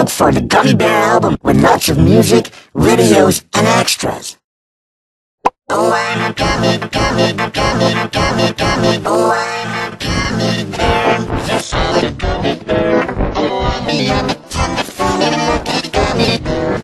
look for the Gummy Bear album with lots of music, videos, and extras. Oh, I'm a gummy, gummy, gummy,